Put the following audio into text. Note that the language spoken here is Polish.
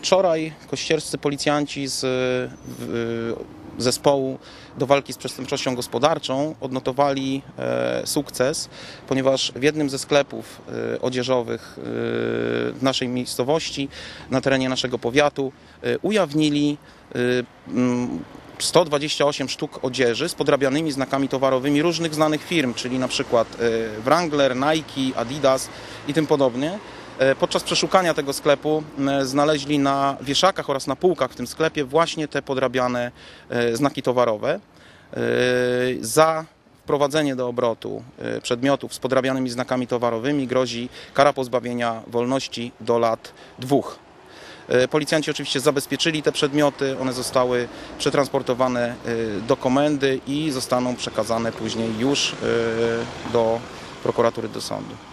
Wczoraj kościerscy policjanci z zespołu do walki z przestępczością gospodarczą odnotowali sukces, ponieważ w jednym ze sklepów odzieżowych w naszej miejscowości, na terenie naszego powiatu, ujawnili 128 sztuk odzieży z podrabianymi znakami towarowymi różnych znanych firm, czyli na przykład Wrangler, Nike, Adidas i tym podobnie. Podczas przeszukania tego sklepu znaleźli na wieszakach oraz na półkach w tym sklepie właśnie te podrabiane znaki towarowe. Za wprowadzenie do obrotu przedmiotów z podrabianymi znakami towarowymi grozi kara pozbawienia wolności do lat 2. Policjanci oczywiście zabezpieczyli te przedmioty, one zostały przetransportowane do komendy i zostaną przekazane później już do prokuratury, do sądu.